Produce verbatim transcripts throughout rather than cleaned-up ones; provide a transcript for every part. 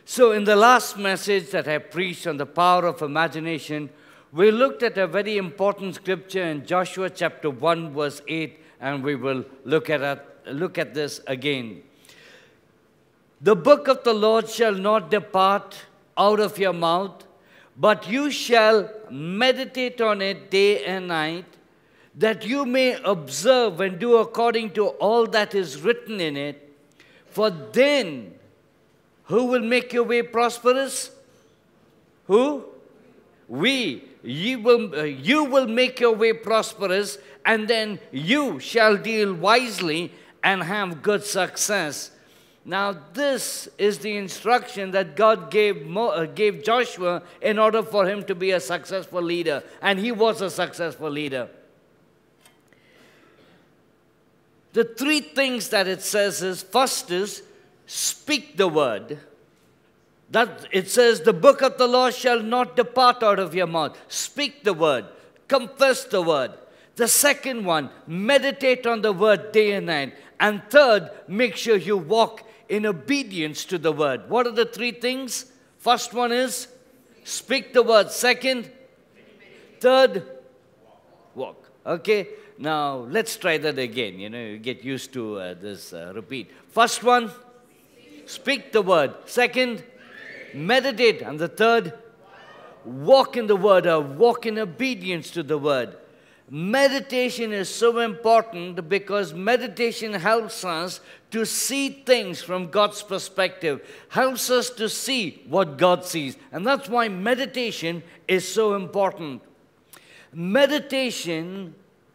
So in the last message that I preached on the power of imagination, we looked at a very important scripture in Joshua chapter one, verse eight, and we will look at, it, look at this again. The book of the Lord shall not depart out of your mouth, but you shall meditate on it day and night, that you may observe and do according to all that is written in it. For then, who will make your way prosperous? Who? We. You will, uh, you will make your way prosperous, and then you shall deal wisely and have good success. Now, this is the instruction that God gave, Mo, uh, gave Joshua in order for him to be a successful leader. And he was a successful leader. The three things that it says is, first is, speak the word. That it says, the book of the law shall not depart out of your mouth. Speak the word. Confess the word. The second one, meditate on the word day and night. And third, make sure you walk in obedience to the word. What are the three things? First one is, speak the word. Second, third, walk. Okay? Now, let's try that again. You know, you get used to uh, this uh, repeat. First one, speak the word. Second, meditate. And the third, walk in the word, or walk in obedience to the word. Meditation is so important because meditation helps us to see things from God's perspective, helps us to see what God sees. And that's why meditation is so important. Meditation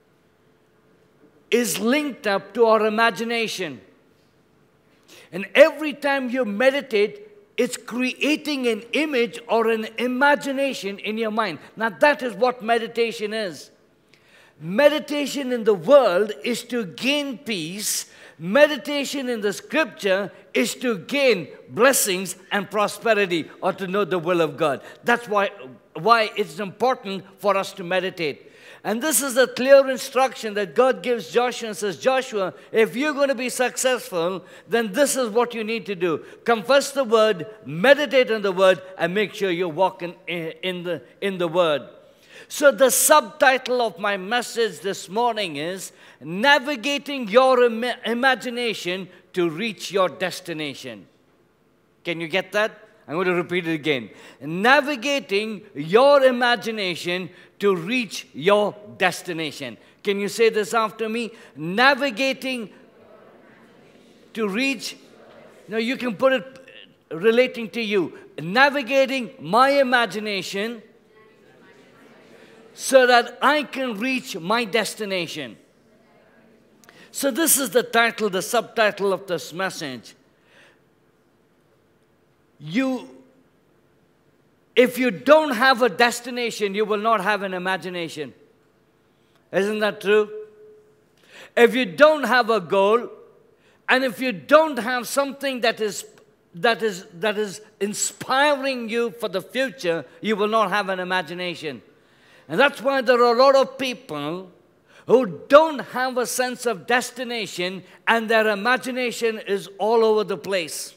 is linked up to our imagination. And every time you meditate, it's creating an image or an imagination in your mind. Now that is what meditation is. Meditation in the world is to gain peace. Meditation in the scripture is to gain blessings and prosperity, or to know the will of God. That's why, why it's important for us to meditate. And this is a clear instruction that God gives Joshua and says, Joshua, if you're going to be successful, then this is what you need to do. Confess the word, meditate on the word, and make sure you're walking in the, in the word. So the subtitle of my message this morning is, Navigating Your Im- Imagination to Reach Your Destination. Can you get that? I'm going to repeat it again. Navigating your imagination to reach your destination. Can you say this after me? Navigating to reach. Now you can put it relating to you. Navigating my imagination so that I can reach my destination. So this is the title, the subtitle of this message. You, if you don't have a destination, you will not have an imagination. Isn't that true? If you don't have a goal, and if you don't have something that is that is that is inspiring you for the future, you will not have an imagination. And that's why there are a lot of people who don't have a sense of destination, and their imagination is all over the place.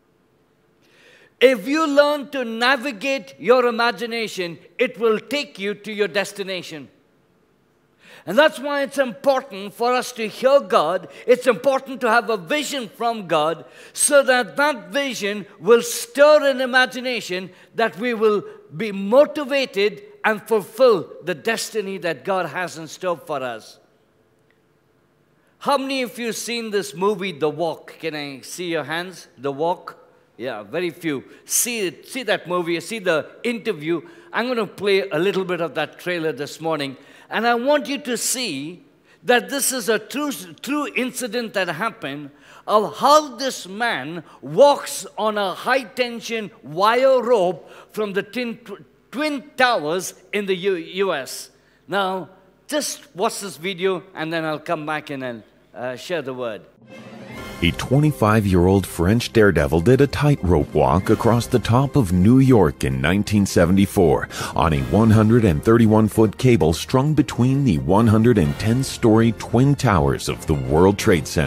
If you learn to navigate your imagination, it will take you to your destination. And that's why it's important for us to hear God. It's important to have a vision from God, so that that vision will stir an imagination that we will be motivated and fulfill the destiny that God has in store for us. How many of you have seen this movie, The Walk? Can I see your hands? The Walk? Yeah, very few. See it, see that movie, see the interview. I'm going to play a little bit of that trailer this morning. And I want you to see that this is a true, true incident that happened of how this man walks on a high-tension wire rope from the twin, twin towers in the U S. Now, just watch this video, and then I'll come back and I'll uh, share the word. A twenty-five-year-old French daredevil did a tightrope walk across the top of New York in nineteen seventy-four on a one hundred thirty-one foot cable strung between the one hundred ten story twin towers of the World Trade Center.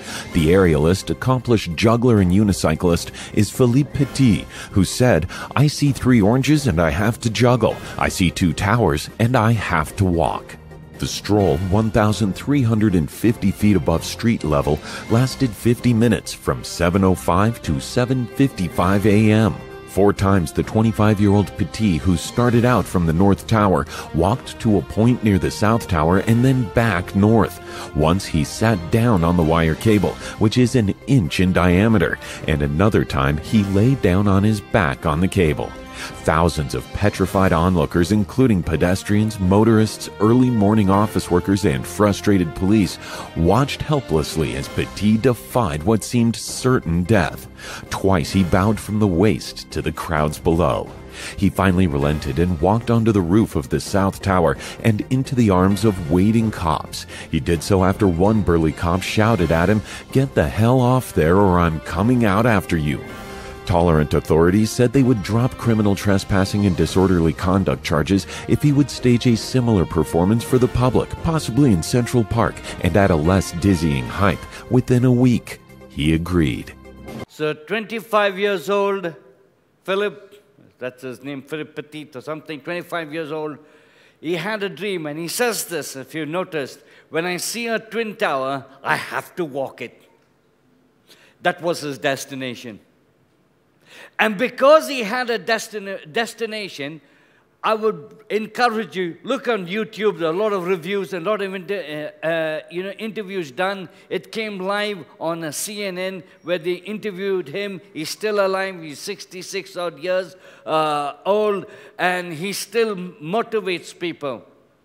The aerialist, accomplished juggler and unicyclist is Philippe Petit, who said, "I see three oranges and I have to juggle. I see two towers and I have to walk." The stroll, one thousand three hundred fifty feet above street level, lasted fifty minutes from seven oh five to seven fifty-five a m Four times the twenty-five-year-old Petit, who started out from the North Tower, walked to a point near the South Tower and then back north. Once he sat down on the wire cable, which is an inch in diameter, and another time he lay down on his back on the cable. Thousands of petrified onlookers, including pedestrians, motorists, early morning office workers, and frustrated police, watched helplessly as Petit defied what seemed certain death. Twice he bowed from the waist to the crowds below. He finally relented and walked onto the roof of the South Tower and into the arms of waiting cops. He did so after one burly cop shouted at him, "Get the hell off there or I'm coming out after you." Tolerant authorities said they would drop criminal trespassing and disorderly conduct charges if he would stage a similar performance for the public, possibly in Central Park, and at a less dizzying height within a week. He agreed. So twenty-five years old, Philip, that's his name, Philip Petit or something, twenty-five years old, he had a dream, and he says this, if you noticed, "When I see a twin tower, I have to walk it." That was his destination. And because he had a destin destination, I would encourage you, look on YouTube, there are a lot of reviews and a lot of inter uh, uh, you know, interviews done. It came live on a C N N where they interviewed him. He's still alive, he's sixty-six odd years uh, old, and he still motivates people.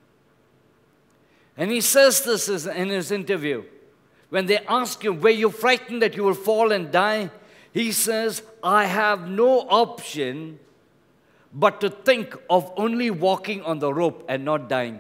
And he says this in his interview. When they ask him, "Were you frightened that you will fall and die?" He says, "I have no option but to think of only walking on the rope and not dying."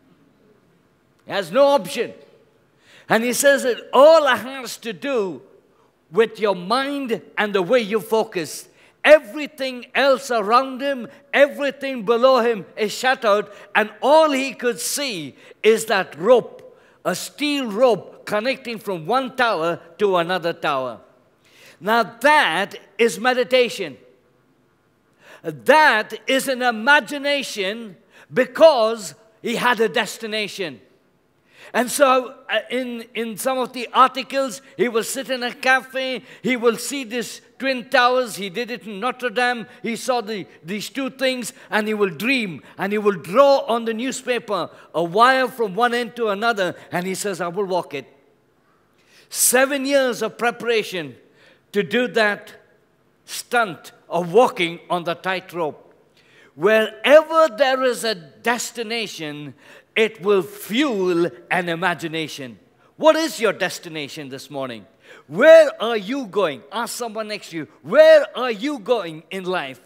He has no option. And he says it all has to do with your mind and the way you focus. Everything else around him, everything below him is shut out, and all he could see is that rope, a steel rope connecting from one tower to another tower. Now that is meditation. That is an imagination because he had a destination. And so uh, in, in some of the articles, he will sit in a cafe, he will see these twin towers, he did it in Notre Dame, he saw the, these two things, and he will dream, and he will draw on the newspaper a wire from one end to another, and he says, "I will walk it." Seven years of preparation to do that stunt of walking on the tightrope. Wherever there is a destination, it will fuel an imagination. What is your destination this morning? Where are you going? Ask someone next to you, where are you going in life?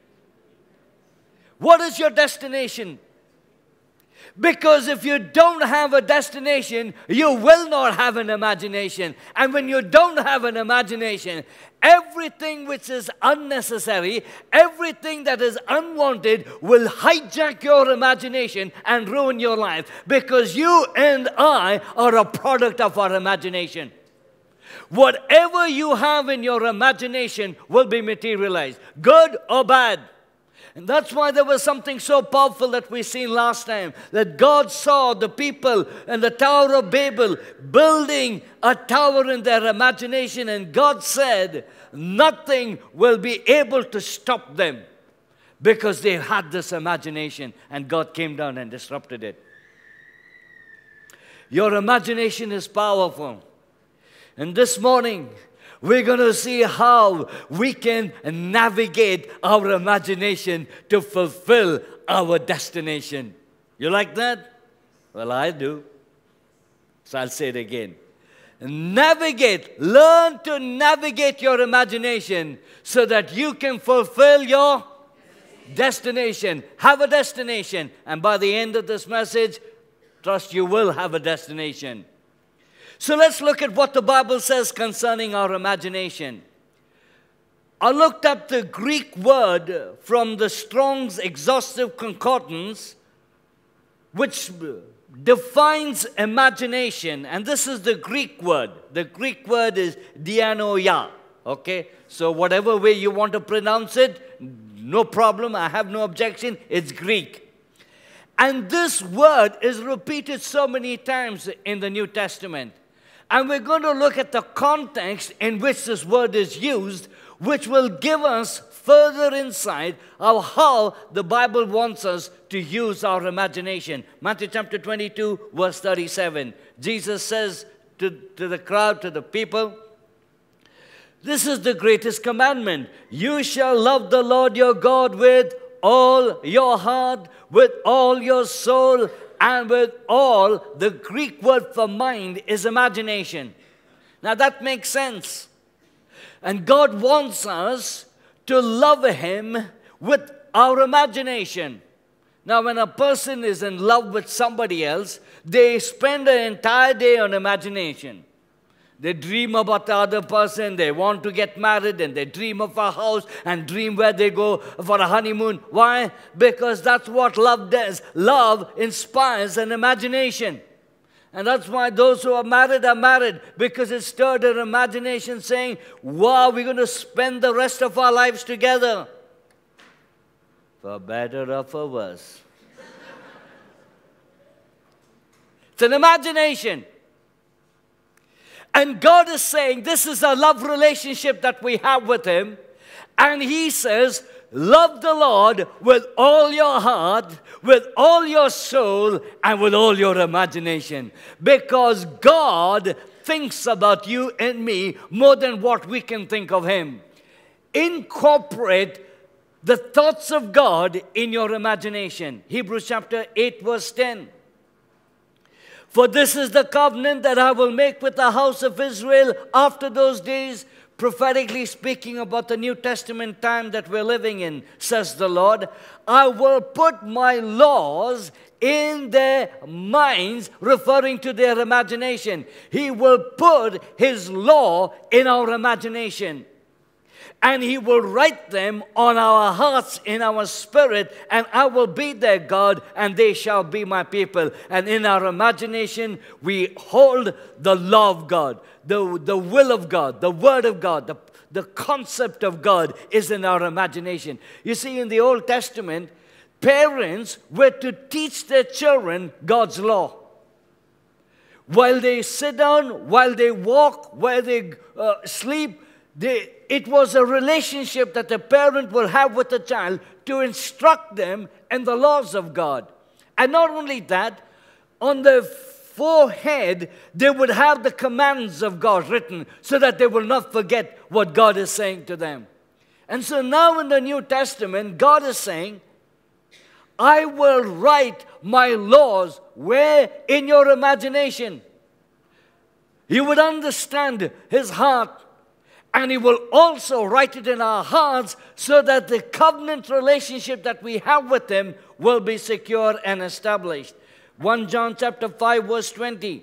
What is your destination? Because if you don't have a destination, you will not have an imagination. And when you don't have an imagination, everything which is unnecessary, everything that is unwanted will hijack your imagination and ruin your life. Because you and I are a product of our imagination. Whatever you have in your imagination will be materialized, good or bad. And that's why there was something so powerful that we seen last time, that God saw the people in the Tower of Babel building a tower in their imagination, and God said, nothing will be able to stop them because they had this imagination, and God came down and disrupted it. Your imagination is powerful. And this morning, we're going to see how we can navigate our imagination to fulfill our destination. You like that? Well, I do. So I'll say it again. Navigate. Learn to navigate your imagination so that you can fulfill your destination. Have a destination. And by the end of this message, trust you will have a destination. So let's look at what the Bible says concerning our imagination. I looked up the Greek word from the Strong's Exhaustive Concordance, which defines imagination, and this is the Greek word. The Greek word is dianoia, okay? So whatever way you want to pronounce it, no problem, I have no objection, it's Greek. And this word is repeated so many times in the New Testament. And we're going to look at the context in which this word is used, which will give us further insight of how the Bible wants us to use our imagination. Matthew chapter twenty-two, verse thirty-seven. Jesus says to, to the crowd, to the people, this is the greatest commandment. You shall love the Lord your God with all your heart, with all your soul, and with all. The Greek word for mind is imagination. Now that makes sense. And God wants us to love Him with our imagination. Now when a person is in love with somebody else, they spend an entire day on imagination. They dream about the other person, they want to get married, and they dream of a house and dream where they go for a honeymoon. Why? Because that's what love does. Love inspires an imagination. And that's why those who are married are married, because it stirred their imagination saying, wow, we're going to spend the rest of our lives together. For better or for worse. It's an imagination. And God is saying, this is a love relationship that we have with Him. And He says, love the Lord with all your heart, with all your soul, and with all your imagination. Because God thinks about you and me more than what we can think of Him. Incorporate the thoughts of God in your imagination. Hebrews chapter eight, verse ten. For this is the covenant that I will make with the house of Israel after those days, prophetically speaking about the New Testament time that we're living in, says the Lord. I will put my laws in their minds, referring to their imagination. He will put His law in our imagination. And He will write them on our hearts, in our spirit, and I will be their God, and they shall be my people. And in our imagination, we hold the law of God, the, the will of God, the word of God, the, the concept of God is in our imagination. You see, in the Old Testament, parents were to teach their children God's law. While they sit down, while they walk, while they uh, sleep, They, it was a relationship that the parent will have with the child to instruct them in the laws of God. And not only that, on their forehead, they would have the commands of God written so that they will not forget what God is saying to them. And so now in the New Testament, God is saying, I will write my laws where? In your imagination. You would understand His heart. And He will also write it in our hearts so that the covenant relationship that we have with Him will be secure and established. First John chapter five, verse twenty.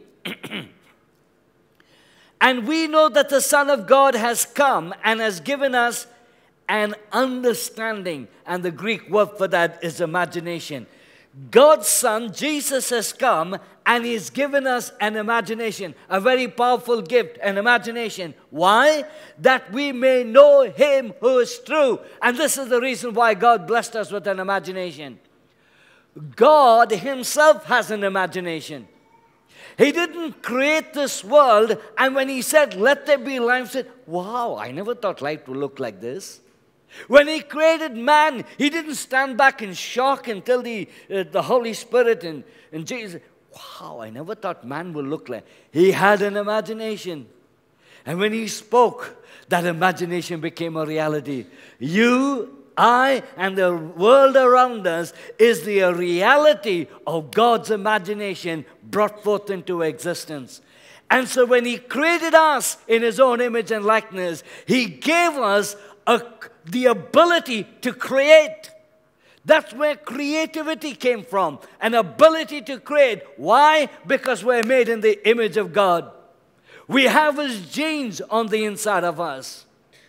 And we know that the Son of God has come and has given us an understanding. And the Greek word for that is imagination. God's Son, Jesus, has come and He's given us an imagination, a very powerful gift, an imagination. Why? That we may know Him who is true. And this is the reason why God blessed us with an imagination. God Himself has an imagination. He didn't create this world, and when He said, let there be life, He said, wow, I never thought life would look like this. When He created man, He didn't stand back in shock until the, uh, the Holy Spirit and, and Jesus, wow, I never thought man would look like. He had an imagination. And when He spoke, that imagination became a reality. You, I, and the world around us is the reality of God's imagination brought forth into existence. And so when He created us in His own image and likeness, He gave us a the ability to create. That's where creativity came from. An ability to create. Why? Because we're made in the image of God. We have His genes on the inside of us.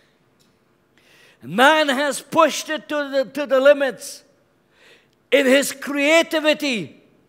Man has pushed it to the, to the limits. In his creativity,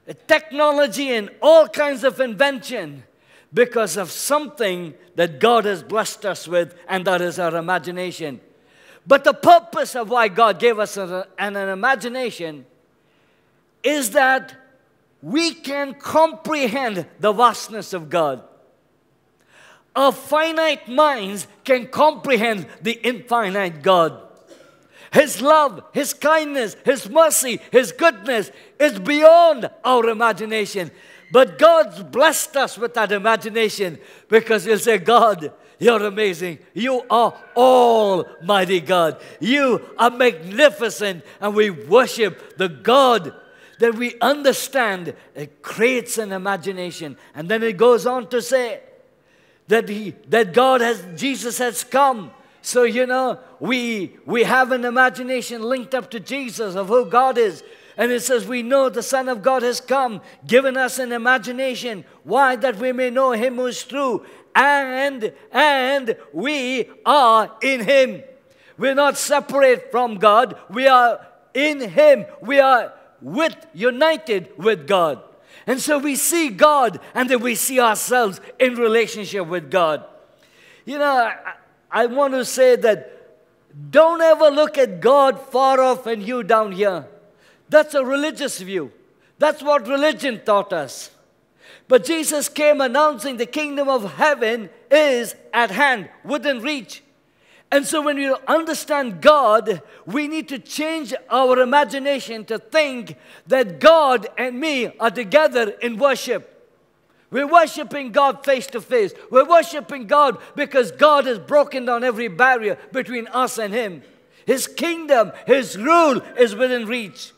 technology and all kinds of invention because of something that God has blessed us with, and that is our imagination. But the purpose of why God gave us an, an imagination is that we can comprehend the vastness of God. Our finite minds can comprehend the infinite God. His love, His kindness, His mercy, His goodness is beyond our imagination. But God's blessed us with that imagination because He'll say, God, you're amazing. You are almighty God. You are magnificent. And we worship the God that we understand. It creates an imagination. And then it goes on to say that he, that God has, Jesus has come. So, you know, we, we have an imagination linked up to Jesus of who God is. And it says, we know the Son of God has come, given us an imagination. Why? That we may know Him who is true. And, and we are in Him. We're not separate from God. We are in Him. We are with, united with God. And so we see God, and then we see ourselves in relationship with God. You know, I, I want to say that don't ever look at God far off and you down here. That's a religious view. That's what religion taught us. But Jesus came announcing the kingdom of heaven is at hand, within reach. And so when you understand God, we need to change our imagination to think that God and me are together in worship. We're worshiping God face to face. We're worshiping God because God has broken down every barrier between us and Him. His kingdom, His rule is within reach.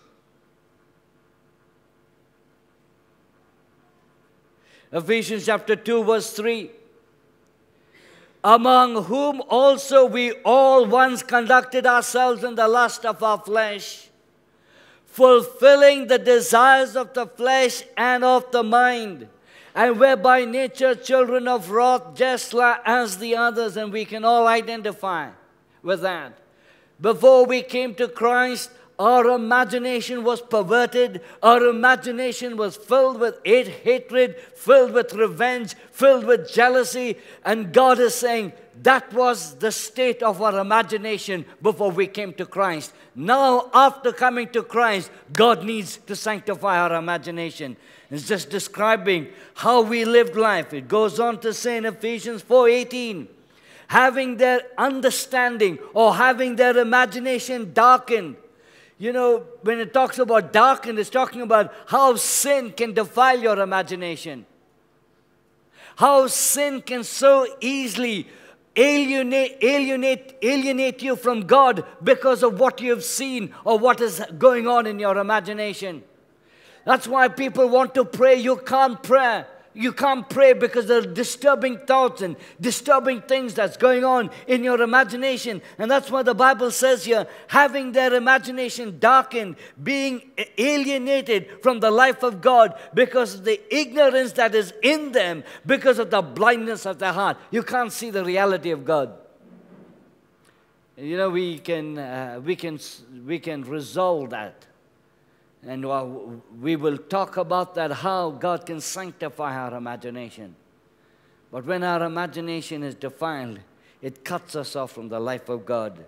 Ephesians chapter two, verse three. Among whom also we all once conducted ourselves in the lust of our flesh, fulfilling the desires of the flesh and of the mind, and were by nature children of wrath, just as the others, and we can all identify with that. Before we came to Christ, our imagination was perverted. Our imagination was filled with hate, hatred, filled with revenge, filled with jealousy. And God is saying that was the state of our imagination before we came to Christ. Now, after coming to Christ, God needs to sanctify our imagination. It's just describing how we lived life. It goes on to say in Ephesians four eighteen, having their understanding or having their imagination darkened. You know, when it talks about darkened, it's talking about how sin can defile your imagination. How sin can so easily alienate, alienate, alienate you from God because of what you have seen or what is going on in your imagination. That's why people want to pray. You can't pray. You can't pray because there are disturbing thoughts and disturbing things that's going on in your imagination. And that's why the Bible says here, having their imagination darkened, being alienated from the life of God because of the ignorance that is in them, because of the blindness of their heart. You can't see the reality of God. You know, we can, uh, we can, we can resolve that. And we will talk about that, how God can sanctify our imagination. But when our imagination is defiled, it cuts us off from the life of God.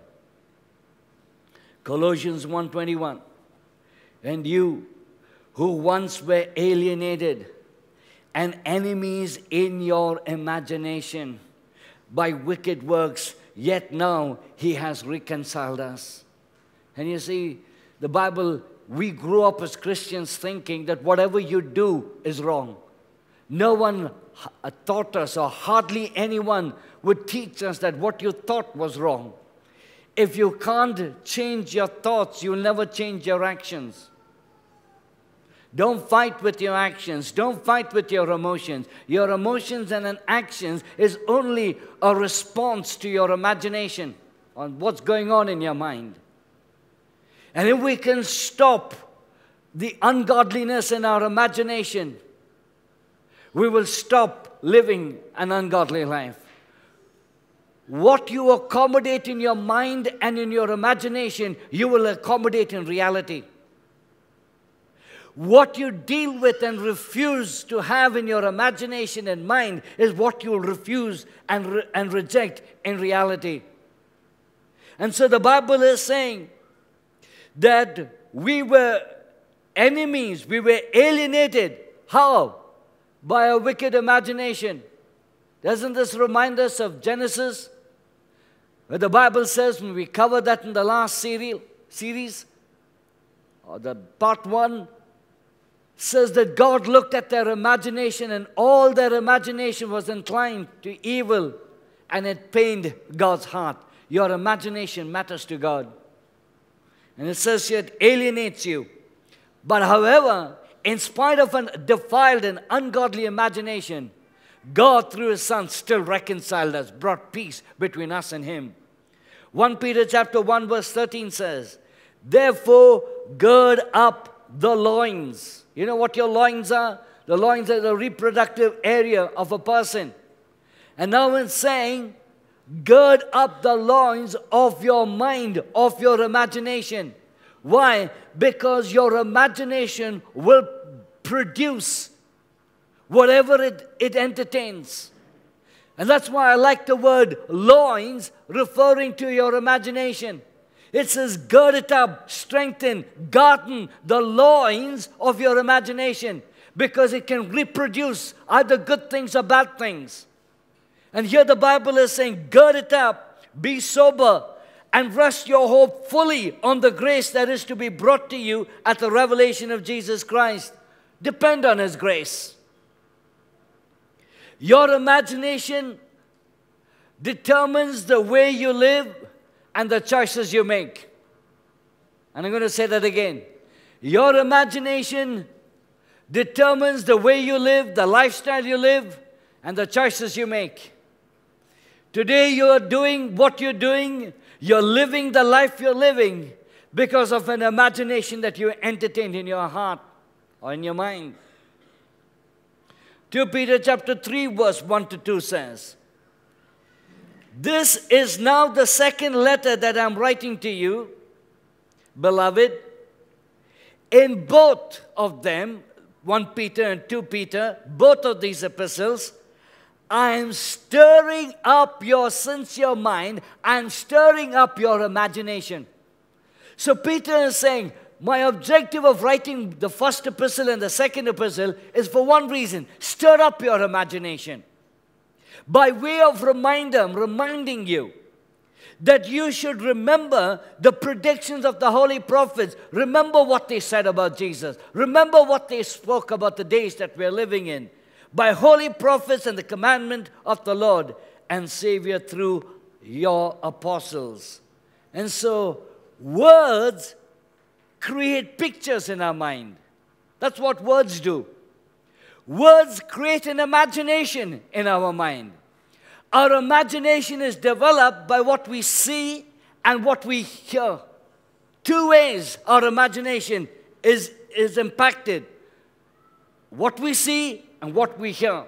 Colossians one twenty-one, and you who once were alienated and enemies in your imagination by wicked works, yet now He has reconciled us. And you see, the Bible, we grew up as Christians thinking that whatever you do is wrong. No one taught us, or hardly anyone would teach us that what you thought was wrong. If you can't change your thoughts, you'll never change your actions. Don't fight with your actions. Don't fight with your emotions. Your emotions and actions is only a response to your imagination on what's going on in your mind. And if we can stop the ungodliness in our imagination, we will stop living an ungodly life. What you accommodate in your mind and in your imagination, you will accommodate in reality. What you deal with and refuse to have in your imagination and mind is what you will refuse and, re and reject in reality. And so the Bible is saying that we were enemies, we were alienated. How? By a wicked imagination. Doesn't this remind us of Genesis? Where the Bible says, when we covered that in the last serial, series, or the part one, says that God looked at their imagination and all their imagination was inclined to evil and it pained God's heart. Your imagination matters to God. And it says here it alienates you. But however, in spite of a defiled and ungodly imagination, God through His Son still reconciled us, brought peace between us and Him. First Peter chapter one verse thirteen says, therefore gird up the loins. You know what your loins are? The loins are the reproductive area of a person. And now it's saying, gird up the loins of your mind, of your imagination. Why? Because your imagination will produce whatever it, it entertains. And that's why I like the word loins, referring to your imagination. It says, gird it up, strengthen, garden the loins of your imagination, because it can reproduce either good things or bad things. And here the Bible is saying, gird it up, be sober, and rest your hope fully on the grace that is to be brought to you at the revelation of Jesus Christ. Depend on His grace. Your imagination determines the way you live and the choices you make. And I'm going to say that again. Your imagination determines the way you live, the lifestyle you live, and the choices you make. Today you are doing what you're doing, you're living the life you're living because of an imagination that you entertained in your heart or in your mind. Second Peter chapter three verse one to two says, this is now the second letter that I'm writing to you, beloved. In both of them, First Peter and Second Peter, both of these epistles, I am stirring up your sincere mind and stirring up your imagination. So Peter is saying, my objective of writing the first epistle and the second epistle is for one reason, stir up your imagination. By way of reminder, I'm reminding you that you should remember the predictions of the holy prophets. Remember what they said about Jesus. Remember what they spoke about the days that we're living in. By holy prophets and the commandment of the Lord and Savior through your apostles. And so, words create pictures in our mind. That's what words do. Words create an imagination in our mind. Our imagination is developed by what we see and what we hear. Two ways our imagination is, is impacted. What we see and what we hear.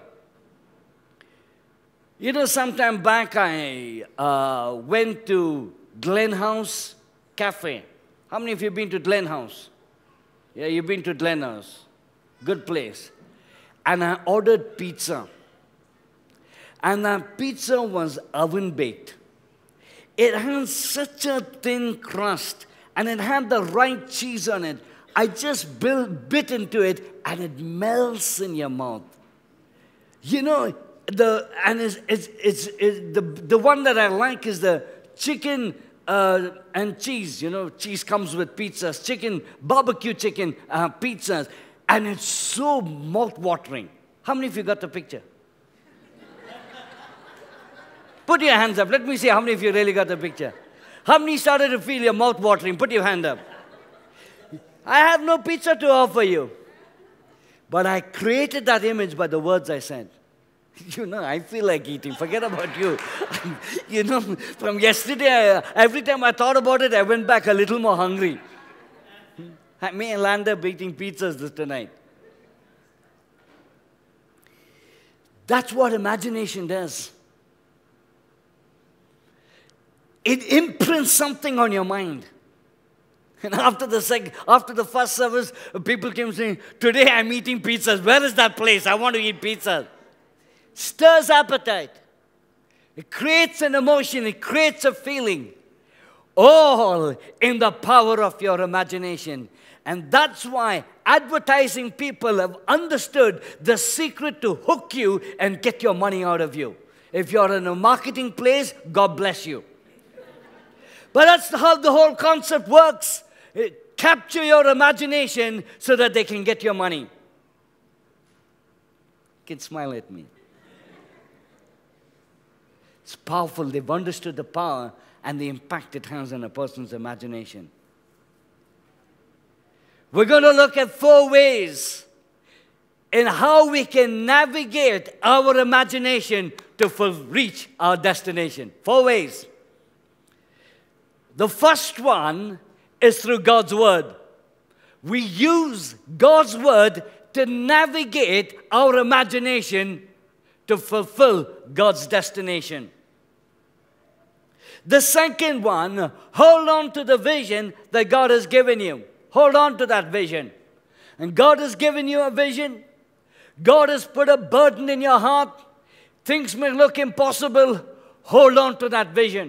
You know, sometime back I uh, went to Glen House Cafe. How many of you have been to Glen House? Yeah, you've been to Glen House. Good place. And I ordered pizza. And that pizza was oven baked. It had such a thin crust. And it had the right cheese on it. I just bit into it and it melts in your mouth. You know, the and it's, it's, it's, it's the, the one that I like is the chicken uh, and cheese. You know, cheese comes with pizzas. Chicken, barbecue chicken uh, pizzas. And it's so mouth-watering. How many of you got the picture? Put your hands up. Let me see how many of you really got the picture. How many started to feel your mouth watering? Put your hand up. I have no pizza to offer you. But I created that image by the words I said. You know, I feel like eating. Forget about you. You know, from yesterday, I, every time I thought about it, I went back a little more hungry. Me and Landa eating pizzas this tonight. That's what imagination does. It imprints something on your mind. And after the sec after the first service, people came saying, today I'm eating pizzas. Where is that place? I want to eat pizza. Stirs appetite. It creates an emotion. It creates a feeling. All in the power of your imagination. And that's why advertising people have understood the secret to hook you and get your money out of you. If you're in a marketing place, God bless you. But that's how the whole concept works. It, capture your imagination so that they can get your money. You can smile at me. It's powerful. They've understood the power and the impact it has on a person's imagination. We're going to look at four ways in how we can navigate our imagination to reach our destination. Four ways. The first one is through God's Word. We use God's Word to navigate our imagination to fulfill God's destination. The second one, hold on to the vision that God has given you. Hold on to that vision. And God has given you a vision. God has put a burden in your heart. Things may look impossible. Hold on to that vision.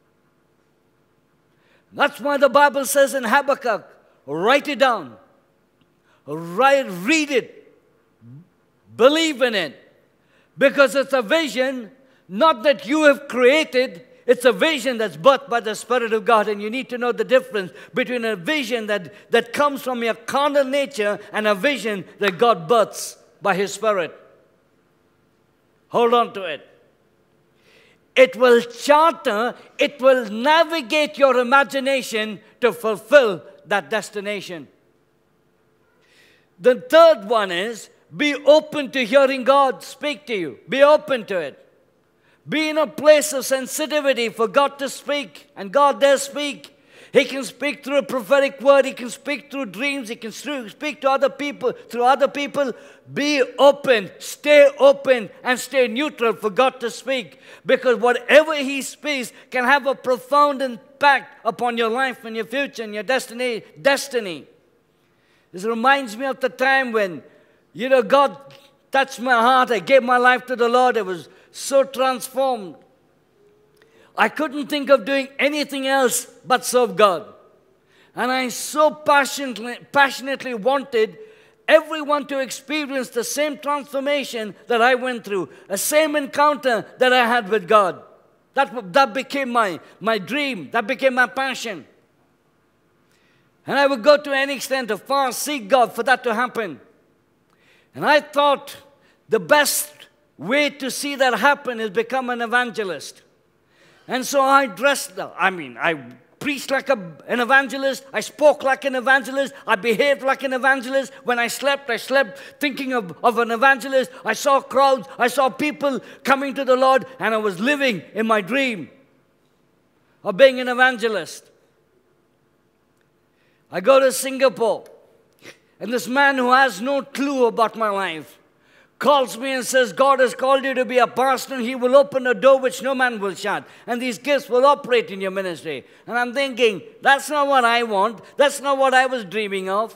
That's why the Bible says in Habakkuk, write it down. Write, read it. Believe in it. Because it's a vision, not that you have created. It's a vision that's birthed by the Spirit of God, and you need to know the difference between a vision that, that comes from your carnal nature and a vision that God births by His Spirit. Hold on to it. It will charter, it will navigate your imagination to fulfill that destination. The third one is, be open to hearing God speak to you. Be open to it. Be in a place of sensitivity for God to speak. And God does speak. He can speak through a prophetic word. He can speak through dreams. He can speak to other people, through other people. Be open. Stay open and stay neutral for God to speak. Because whatever He speaks can have a profound impact upon your life and your future and your destiny. destiny. This reminds me of the time when, you know, God touched my heart. I gave my life to the Lord. It was so transformed. I couldn't think of doing anything else but serve God. And I so passionately, passionately wanted everyone to experience the same transformation that I went through, the same encounter that I had with God. That, that became my, my dream. That became my passion. And I would go to any extent to fast, seek God for that to happen. And I thought the best way to see that happen is become an evangelist. And so I dressed, I mean, I preached like a, an evangelist. I spoke like an evangelist. I behaved like an evangelist. When I slept, I slept thinking of, of an evangelist. I saw crowds. I saw people coming to the Lord. And I was living in my dream of being an evangelist. I go to Singapore. And this man who has no clue about my life calls me and says, God has called you to be a pastor. He will open a door which no man will shut. And these gifts will operate in your ministry. And I'm thinking, that's not what I want. That's not what I was dreaming of.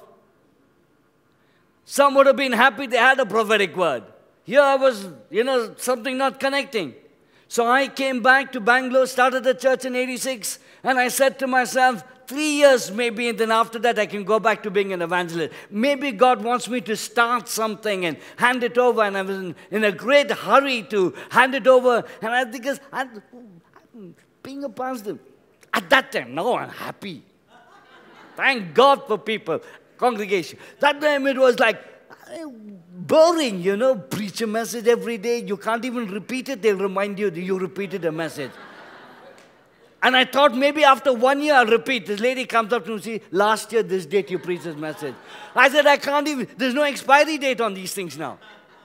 Some would have been happy they had a prophetic word. Here I was, you know, something not connecting. So I came back to Bangalore, started a church in eighty-six. And I said to myself, three years maybe, and then after that I can go back to being an evangelist. Maybe God wants me to start something and hand it over. And I was in, in a great hurry to hand it over. And I think, I'm, I'm being a pastor. At that time, now I'm happy. Thank God for people, congregation. That time it was like boring, you know, preach a message every day. You can't even repeat it. They'll remind you that you repeated a message. And I thought maybe after one year I'll repeat. This lady comes up to me and says, last year this date you preached this message. I said, I can't even, there's no expiry date on these things now.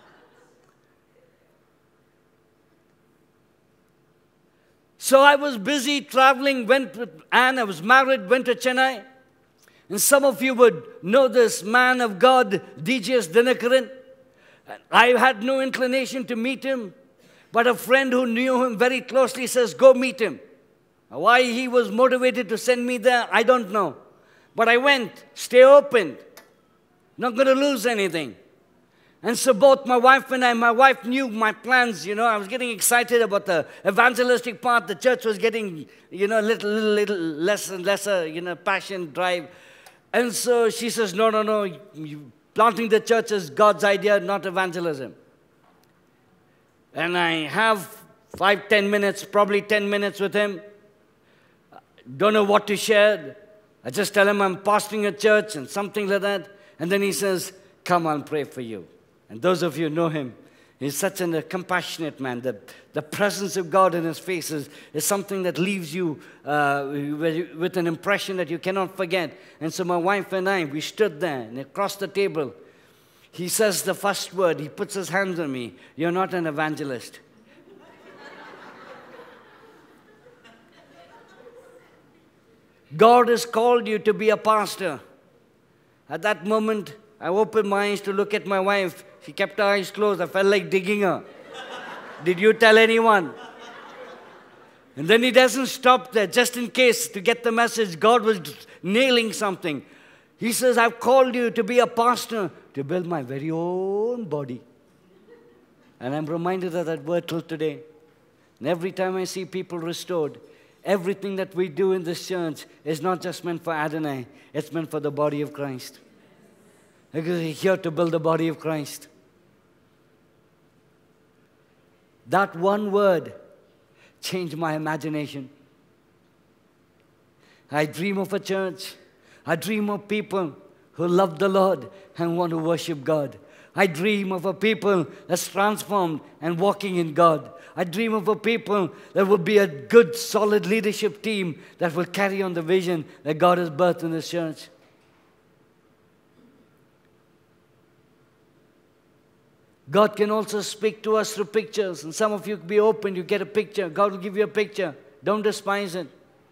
So I was busy traveling, went with Anne, I was married, went to Chennai. And some of you would know this man of God, D J S Dinakaran. I had no inclination to meet him, but a friend who knew him very closely says, go meet him. Why he was motivated to send me there, I don't know. But I went, stay open, not going to lose anything. And so both my wife and I, my wife knew my plans, you know. I was getting excited about the evangelistic part. The church was getting, you know, little, little, little less and lesser, you know, passion, drive. And so she says, no, no, no, you, planting the church is God's idea, not evangelism. And I have five, ten minutes, probably ten minutes with him. Don't know what to share. I just tell him I'm pastoring a church and something like that. And then he says, come, I'll pray for you. And those of you who know him, he's such a compassionate man. The, the presence of God in his face is, is something that leaves you uh, with an impression that you cannot forget. And so my wife and I, we stood there and across the table. He says the first word. He puts his hands on me. You're not an evangelist. God has called you to be a pastor. At that moment, I opened my eyes to look at my wife. She kept her eyes closed. I felt like digging her. Did you tell anyone? And then he doesn't stop there, just in case, to get the message. God was nailing something. He says, I've called you to be a pastor, to build my very own body. And I'm reminded of that word till today. And every time I see people restored, everything that we do in this church is not just meant for Adonai, it's meant for the body of Christ. Because we're here to build the body of Christ. That one word changed my imagination. I dream of a church. I dream of people who love the Lord and want to worship God. I dream of a people that's transformed and walking in God. I dream of a people that will be a good, solid leadership team that will carry on the vision that God has birthed in this church. God can also speak to us through pictures. And some of you be open, you get a picture. God will give you a picture. Don't despise it.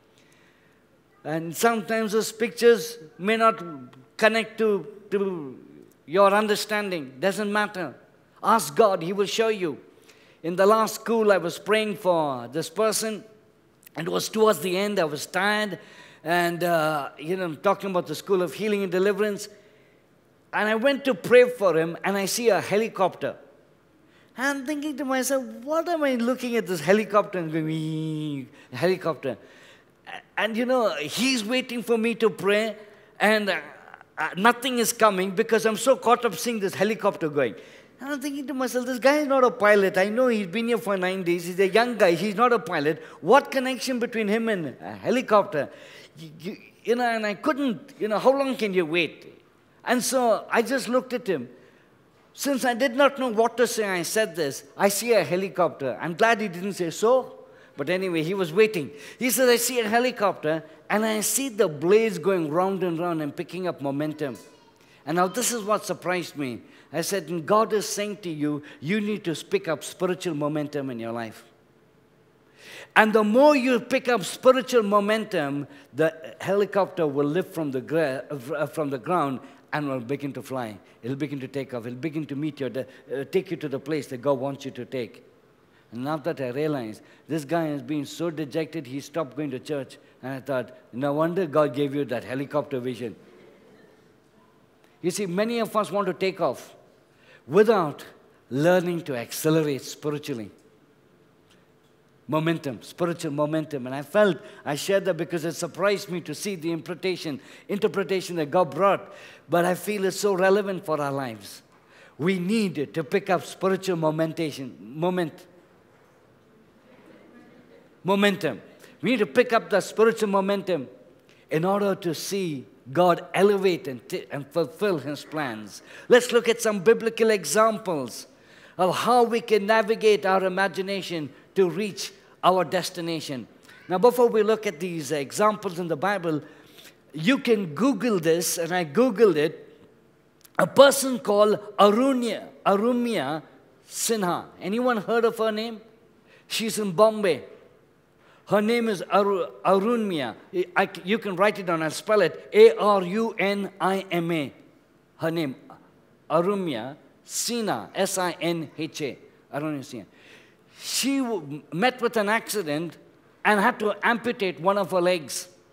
And sometimes those pictures may not connect to, to your understanding. Doesn't matter. Ask God, He will show you. In the last school, I was praying for this person. And it was towards the end. I was tired. And, uh, you know, I'm talking about the School of Healing and Deliverance. And I went to pray for him, and I see a helicopter. And I'm thinking to myself, what am I looking at this helicopter and going, wee, helicopter? And, you know, he's waiting for me to pray, and uh, uh, nothing is coming because I'm so caught up seeing this helicopter going. And I'm thinking to myself, this guy is not a pilot. I know he's been here for nine days. He's a young guy. He's not a pilot. What connection between him and a helicopter? You, you, you know, and I couldn't, you know, how long can you wait? And so I just looked at him. Since I did not know what to say, I said this. I see a helicopter. I'm glad he didn't say so. But anyway, he was waiting. He said, I see a helicopter, and I see the blades going round and round and picking up momentum. And now this is what surprised me. I said, and God is saying to you, you need to pick up spiritual momentum in your life. And the more you pick up spiritual momentum, the helicopter will lift from the, gra from the ground and will begin to fly. It'll begin to take off. It'll begin to meet you, uh, take you to the place that God wants you to take. And now that I realized, this guy has been so dejected, he stopped going to church. And I thought, no wonder God gave you that helicopter vision. You see, many of us want to take off without learning to accelerate spiritually. Momentum, spiritual momentum. And I felt, I shared that because it surprised me to see the interpretation, interpretation that God brought. But I feel it's so relevant for our lives. We need to pick up spiritual momentation, moment, momentum. We need to pick up the spiritual momentum in order to see God elevate and, and fulfill His plans. Let's look at some biblical examples of how we can navigate our imagination to reach our destination. Now, before we look at these examples in the Bible, you can Google this, and I Googled it. A person called Arunya, Arumya Sinha. Anyone heard of her name? She's in Bombay. Her name is Aru, Arunmia. I, you can write it down. I'll spell it. A R U N I M A. Her name, Arumya Sinha, S I N H A. Arumya Sinha. She met with an accident and had to amputate one of her legs.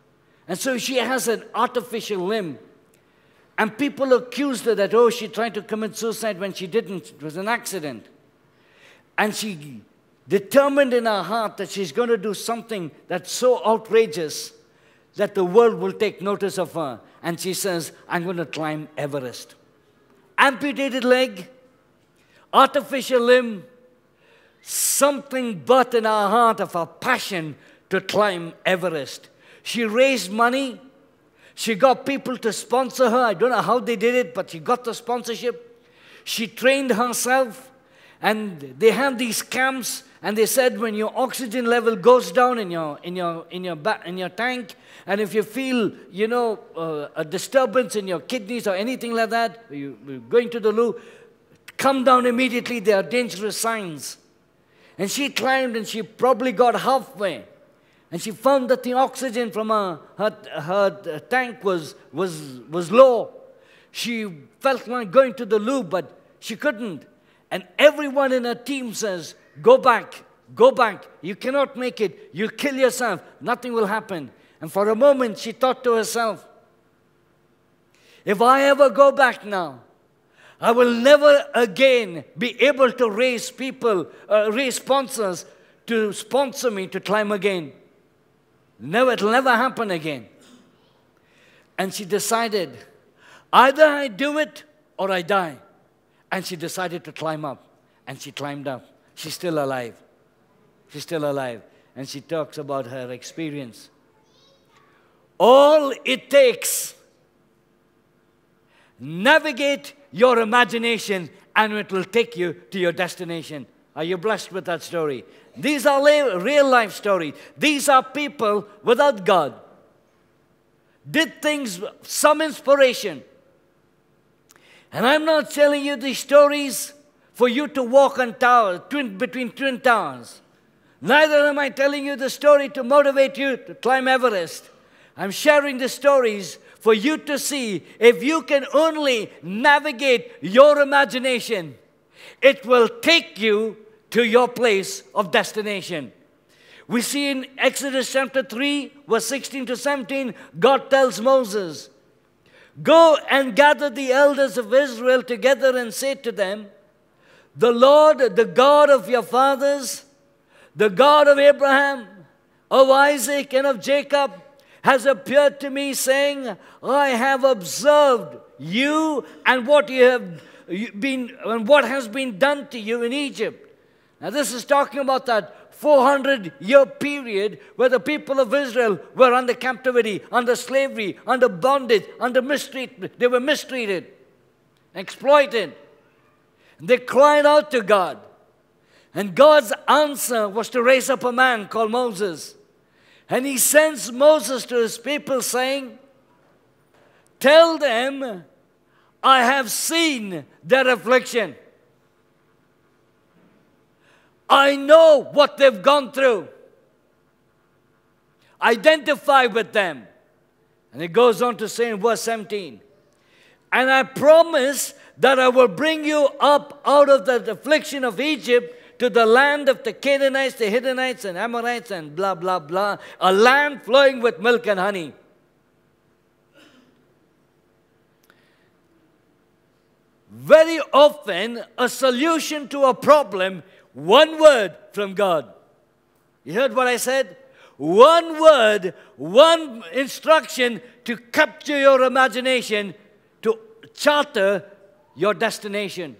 And so she has an artificial limb. And people accused her that, oh, she tried to commit suicide when she didn't. It was an accident. And she determined in her heart that she's going to do something that's so outrageous that the world will take notice of her. And she says, I'm going to climb Everest. Amputated leg, artificial limb, something birthed in her heart of her passion to climb Everest. She raised money. She got people to sponsor her. I don't know how they did it, but she got the sponsorship. She trained herself. And they have these camps, and they said when your oxygen level goes down in your, in your, in your, ba in your tank, and if you feel, you know, uh, a disturbance in your kidneys or anything like that, you, you're going to the loo, come down immediately. There are dangerous signs. And she climbed, and she probably got halfway. And she found that the oxygen from her, her, her tank was, was, was low. She felt like going to the loo, but she couldn't. And everyone in her team says, go back, go back. You cannot make it. You'll kill yourself. Nothing will happen. And for a moment, she thought to herself, if I ever go back now, I will never again be able to raise people, uh, raise sponsors to sponsor me to climb again. Never, it'll never happen again. And she decided, either I do it or I die. And she decided to climb up. And she climbed up. She's still alive. She's still alive. And she talks about her experience. All it takes, navigate your imagination, and it will take you to your destination. Are you blessed with that story? These are real life stories. These are people without God. Did things, some inspiration. And I'm not telling you these stories for you to walk on towers, twin, between twin towers. Neither am I telling you the story to motivate you to climb Everest. I'm sharing the stories for you to see if you can only navigate your imagination, it will take you to your place of destination. We see in Exodus chapter three, verse sixteen to seventeen, God tells Moses, go and gather the elders of Israel together and say to them, the Lord, the God of your fathers, the God of Abraham, of Isaac, and of Jacob, has appeared to me, saying, I have observed you and what you have been, and what has been done to you in Egypt. Now this is talking about that four hundred year period where the people of Israel were under captivity, under slavery, under bondage, under mistreatment. They were mistreated, exploited. They cried out to God. And God's answer was to raise up a man called Moses. And he sends Moses to his people saying, tell them, I have seen their affliction. I know what they've gone through. Identify with them. And it goes on to say in verse seventeen, and I promise that I will bring you up out of the affliction of Egypt to the land of the Canaanites, the Hittites, and Amorites, and blah, blah, blah, a land flowing with milk and honey. Very often, a solution to a problem, one word from God. You heard what I said? One word, one instruction to capture your imagination, to charter your destination.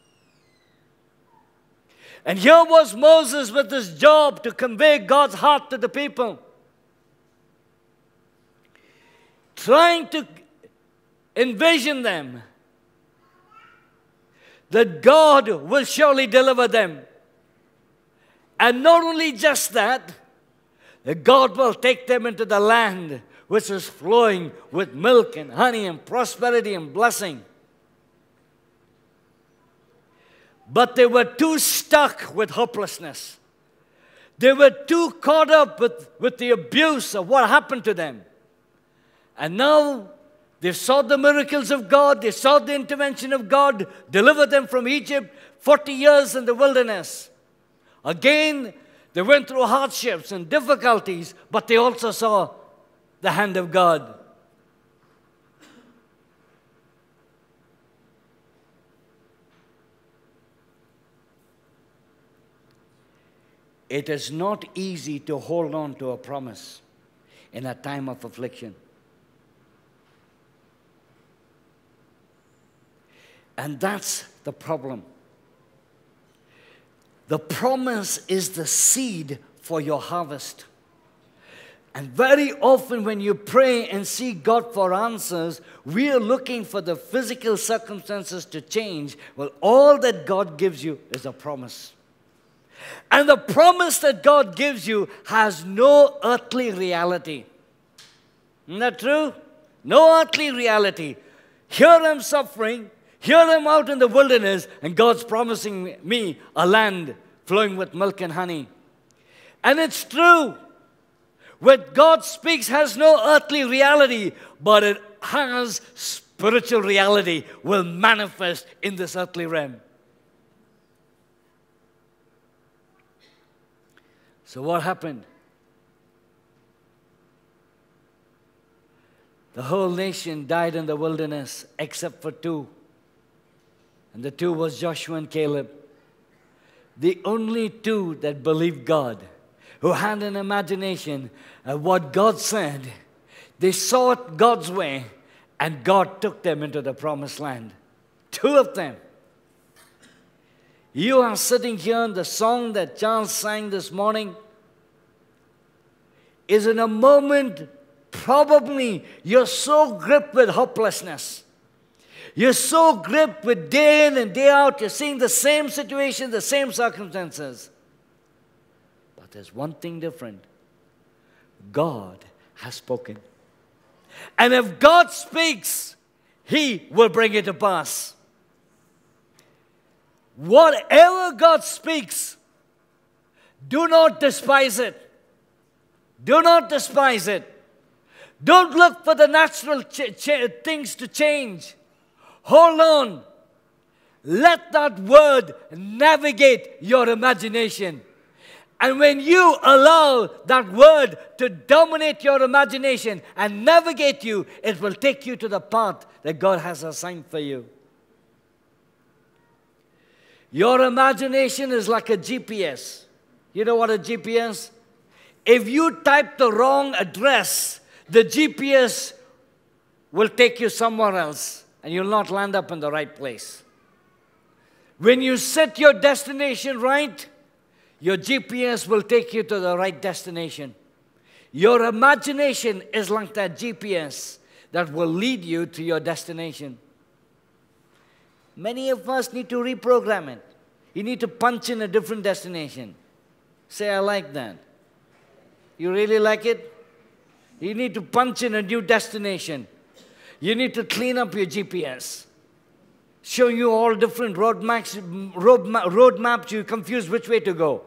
And here was Moses with his job to convey God's heart to the people, trying to envision them that God will surely deliver them. And not only just that, that God will take them into the land which is flowing with milk and honey and prosperity and blessing. But they were too stuck with hopelessness. They were too caught up with, with the abuse of what happened to them. And now they saw the miracles of God. They saw the intervention of God, deliver them from Egypt, forty years in the wilderness. Again, they went through hardships and difficulties, but they also saw the hand of God. It is not easy to hold on to a promise in a time of affliction. And that's the problem. The promise is the seed for your harvest. And very often when you pray and seek God for answers, we are looking for the physical circumstances to change. Well, all that God gives you is a promise. And the promise that God gives you has no earthly reality. Isn't that true? No earthly reality. Here I'm suffering. Here I'm out in the wilderness, and God's promising me a land flowing with milk and honey. And it's true. What God speaks has no earthly reality, but it has spiritual reality, will manifest in this earthly realm. So what happened? The whole nation died in the wilderness except for two. And the two was Joshua and Caleb. The only two that believed God, who had an imagination of what God said. They saw it God's way, and God took them into the promised land. Two of them. You are sitting here, and the song that Charles sang this morning is in a moment, probably you're so gripped with hopelessness. You're so gripped with day in and day out, you're seeing the same situation, the same circumstances. But there's one thing different. God has spoken. And if God speaks, He will bring it to pass. Whatever God speaks, do not despise it. Do not despise it. Don't look for the natural ch- ch- things to change. Hold on. Let that word navigate your imagination. And when you allow that word to dominate your imagination and navigate you, it will take you to the path that God has assigned for you. Your imagination is like a G P S. You know what a G P S? If you type the wrong address, the G P S will take you somewhere else. And you'll not land up in the right place. When you set your destination right, your G P S will take you to the right destination. Your imagination is like that G P S that will lead you to your destination. Many of us need to reprogram it. You need to punch in a different destination. Say, I like that. You really like it? You need to punch in a new destination. You need to clean up your G P S. Show you all different road maps, road, ma road maps, you're confused which way to go.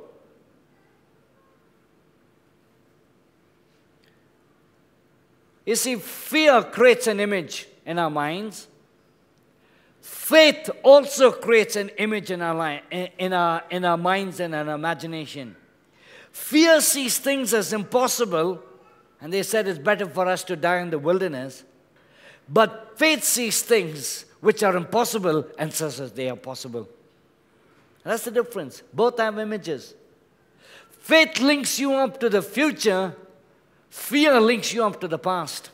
You see, fear creates an image in our minds. Faith also creates an image in our, in our, in our minds and our imagination. Fear sees things as impossible, and they said it's better for us to die in the wilderness. But faith sees things which are impossible and says that they are possible. That's the difference. Both have images. Faith links you up to the future. Fear links you up to the past.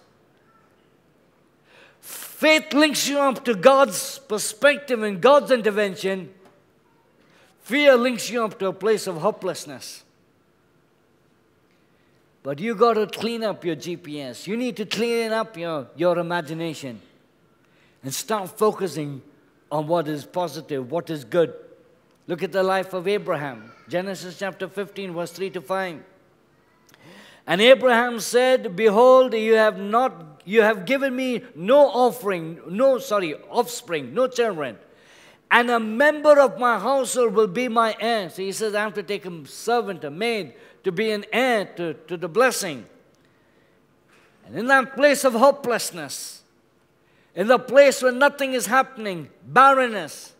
Faith links you up to God's perspective and God's intervention. Fear links you up to a place of hopelessness. But you got to clean up your G P S. You need to clean up your, your imagination and start focusing on what is positive, what is good. Look at the life of Abraham. Genesis chapter fifteen, verse three to five. And Abraham said, behold, you have not, you have given me no offering, no, sorry, offspring, no children. And a member of my household will be my heir. So he says, I have to take a servant, a maid, to be an heir to, to the blessing. And in that place of hopelessness, in the place where nothing is happening, barrenness,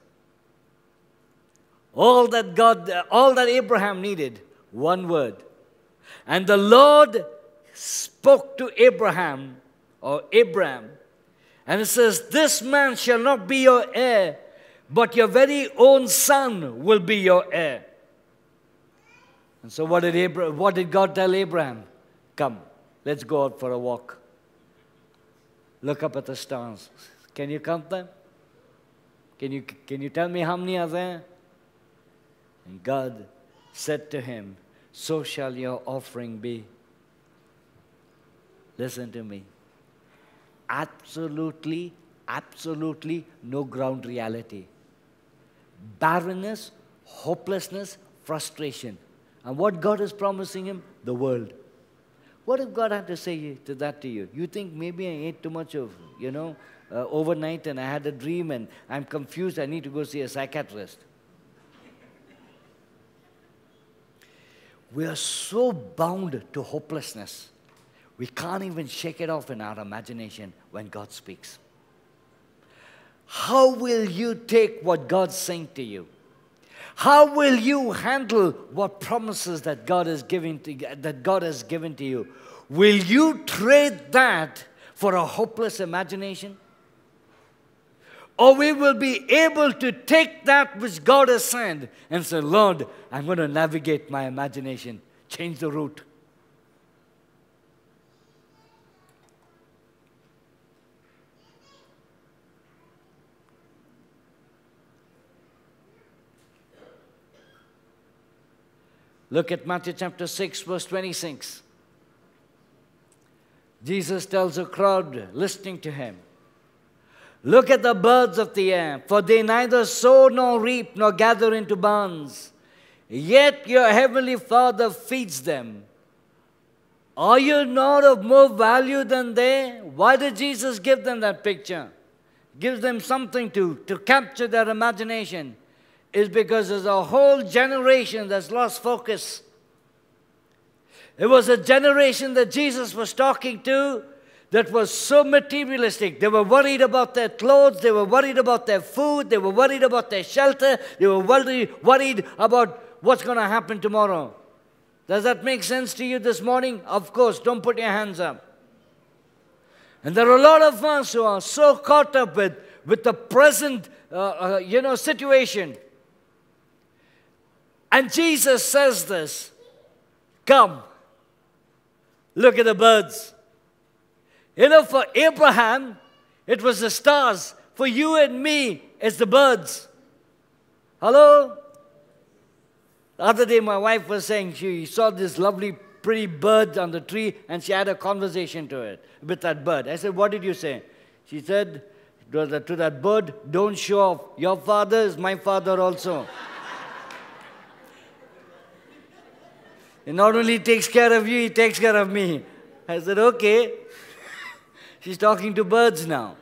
all that God, all that Abraham needed, one word. And the Lord spoke to Abraham, or Abraham, and it says, this man shall not be your heir, but your very own son will be your heir. And so what did, Abraham, what did God tell Abraham? Come, let's go out for a walk. Look up at the stars. Can you count them? Can you, can you tell me how many are there? And God said to him, so shall your offering be. Listen to me. Absolutely, absolutely no ground reality. Barrenness, hopelessness, frustration. And what God is promising him? The world. What if God had to say to that to you? You think maybe I ate too much of, you know, uh, overnight and I had a dream and I'm confused, I need to go see a psychiatrist. We are so bound to hopelessness. We can't even shake it off in our imagination when God speaks. How will you take what God's saying to you? How will you handle what promises that God is giving to, that God has given to you? Will you trade that for a hopeless imagination? Or we will be able to take that which God has said and say, Lord, I'm going to navigate my imagination. Change the route. Look at Matthew chapter six, verse twenty-six. Jesus tells a crowd listening to him, look at the birds of the air, for they neither sow nor reap nor gather into barns, yet your heavenly Father feeds them. Are you not of more value than they? Why did Jesus give them that picture? Gives them something to, to capture their imagination. Is because there's a whole generation that's lost focus. It was a generation that Jesus was talking to that was so materialistic. They were worried about their clothes, they were worried about their food, they were worried about their shelter, they were worried, worried about what's going to happen tomorrow. Does that make sense to you this morning? Of course, don't put your hands up. And there are a lot of us who are so caught up with, with the present uh, uh, you know, situation. And Jesus says this, come, look at the birds. You know, for Abraham, it was the stars. For you and me, it's the birds. Hello? The other day, my wife was saying she saw this lovely, pretty bird on the tree, and she had a conversation to it, with that bird. I said, what did you say? She said to that bird, don't show off. Your father is my father also. He not only takes care of you, he takes care of me. I said, okay. She's talking to birds now.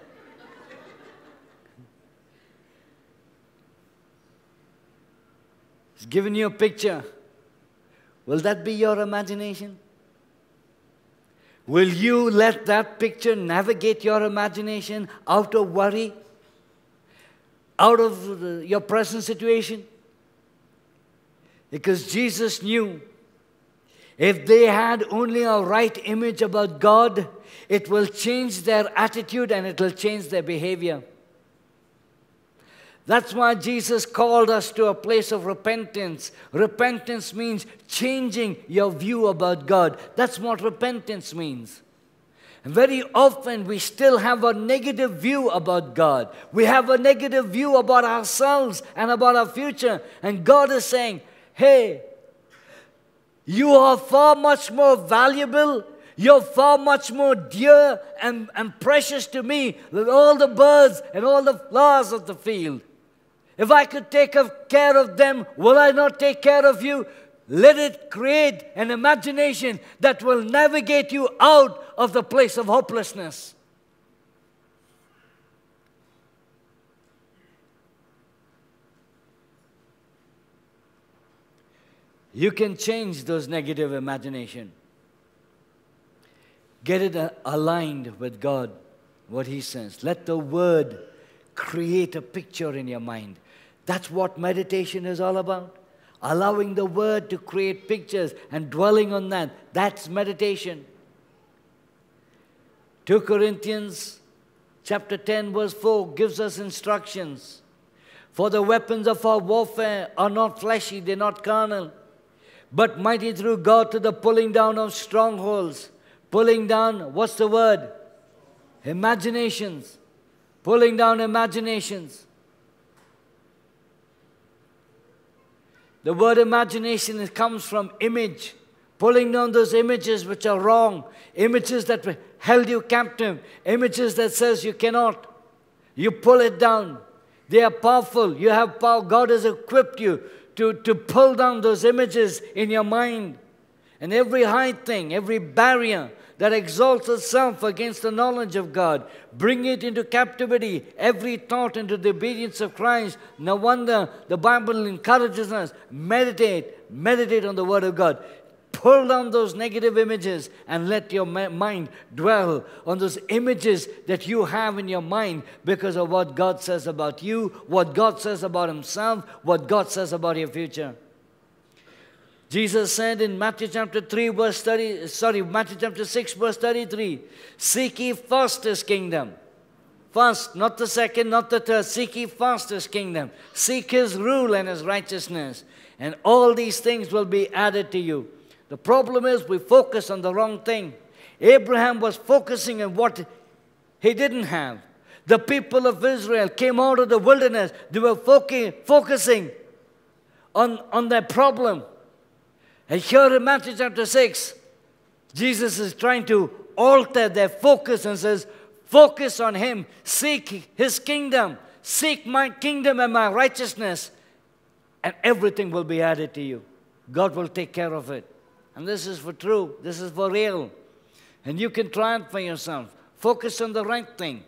He's given you a picture. Will that be your imagination? Will you let that picture navigate your imagination out of worry? Out of the, your present situation? Because Jesus knew if they had only a right image about God, it will change their attitude and it will change their behavior. That's why Jesus called us to a place of repentance. Repentance means changing your view about God. That's what repentance means. And very often we still have a negative view about God. We have a negative view about ourselves and about our future. And God is saying, hey, you are far much more valuable. You're far much more dear and, and precious to me than all the birds and all the flowers of the field. If I could take care of them, will I not take care of you? Let it create an imagination that will navigate you out of the place of hopelessness. You can change those negative imagination. Get it uh, aligned with God, what He says. Let the Word create a picture in your mind. That's what meditation is all about. Allowing the Word to create pictures and dwelling on that. That's meditation. Second Corinthians chapter ten verse four gives us instructions. For the weapons of our warfare are not fleshy, they're not carnal, but mighty through God to the pulling down of strongholds. Pulling down, what's the word? Imaginations. Pulling down imaginations. The word imagination comes from image. Pulling down those images which are wrong. Images that held you captive. Images that says you cannot. You pull it down. They are powerful. You have power. God has equipped you to, to pull down those images in your mind. And every high thing, every barrier that exalts itself against the knowledge of God, bring it into captivity, every thought into the obedience of Christ. No wonder the Bible encourages us, meditate, meditate on the Word of God. Pull down those negative images and let your mind dwell on those images that you have in your mind because of what God says about you, what God says about Himself, what God says about your future. Jesus said in Matthew chapter three verse thirty, sorry, Matthew chapter six verse thirty-three, seek ye first His kingdom. First, not the second, not the third. Seek ye first His kingdom. Seek His rule and His righteousness. And all these things will be added to you. The problem is we focus on the wrong thing. Abraham was focusing on what he didn't have. The people of Israel came out of the wilderness. They were focusing on, on their problem. And here in Matthew chapter six, Jesus is trying to alter their focus and says, focus on Him. Seek His kingdom. Seek my kingdom and my righteousness. And everything will be added to you. God will take care of it. And this is for true. This is for real. And you can triumph for yourself. Focus on the right thing.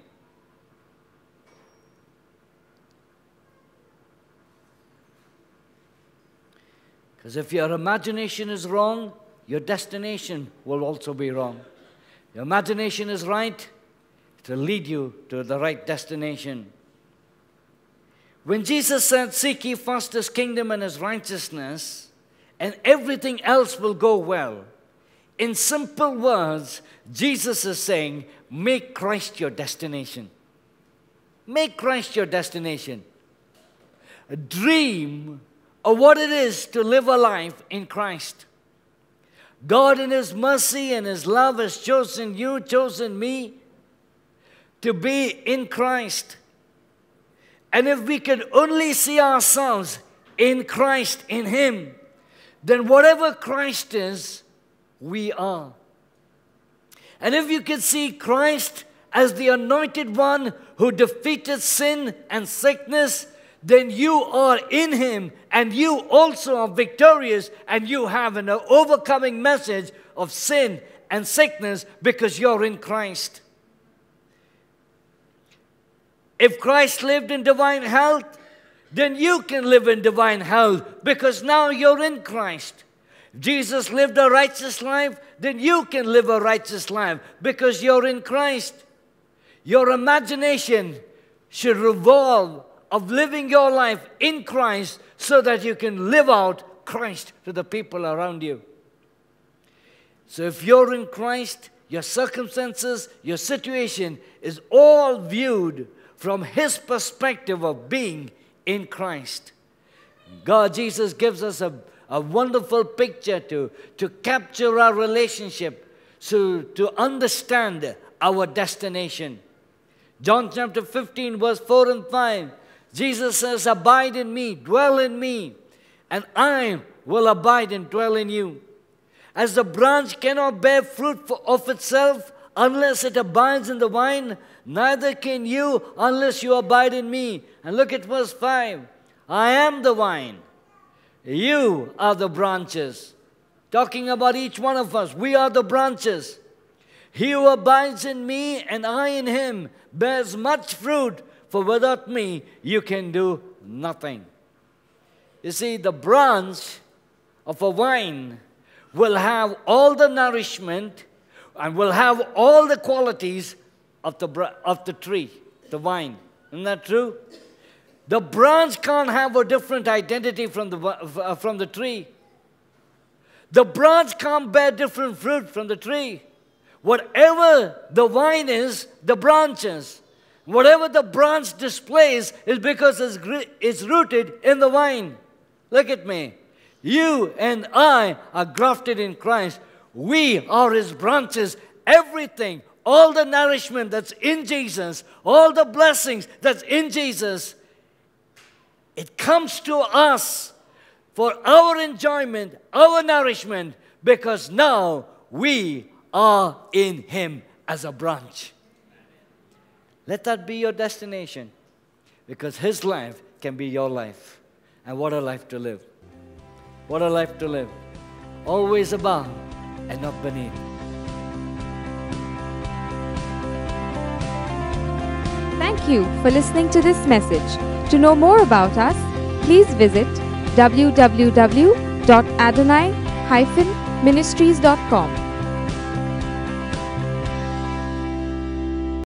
Because if your imagination is wrong, your destination will also be wrong. Your imagination is right, it will lead you to the right destination. When Jesus said, seek ye first His kingdom and His righteousness, and everything else will go well, in simple words, Jesus is saying, make Christ your destination. Make Christ your destination. A dream of what it is to live a life in Christ. God in His mercy and His love has chosen you, chosen me to be in Christ. And if we can only see ourselves in Christ, in Him, then whatever Christ is, we are. And if you can see Christ as the anointed one who defeated sin and sickness, then you are in Him and you also are victorious and you have an overcoming message of sin and sickness because you're in Christ. If Christ lived in divine health, then you can live in divine health because now you're in Christ. If Jesus lived a righteous life, then you can live a righteous life because you're in Christ. Your imagination should revolve of living your life in Christ so that you can live out Christ to the people around you. So if you're in Christ, your circumstances, your situation is all viewed from His perspective of being in Christ. God, Jesus gives us a, a wonderful picture to, to capture our relationship, so to understand our destination. John chapter fifteen, verse four and five. Jesus says, abide in me, dwell in me, and I will abide and dwell in you. As the branch cannot bear fruit of itself unless it abides in the vine, neither can you unless you abide in me. And look at verse five. I am the vine. You are the branches. Talking about each one of us. We are the branches. He who abides in me and I in him bears much fruit, for without me, you can do nothing. You see, the branch of a vine will have all the nourishment and will have all the qualities of the, of the tree, the vine. Isn't that true? The branch can't have a different identity from the, from the tree. The branch can't bear different fruit from the tree. Whatever the vine is, the branches. Whatever the branch displays is because it's, it's rooted in the vine. Look at me. You and I are grafted in Christ. We are His branches. Everything, all the nourishment that's in Jesus, all the blessings that's in Jesus, it comes to us for our enjoyment, our nourishment, because now we are in Him as a branch. Let that be your destination, because His life can be your life. And what a life to live. What a life to live. Always above and not beneath. Thank you for listening to this message. To know more about us, please visit w w w dot adonai dash ministries dot com.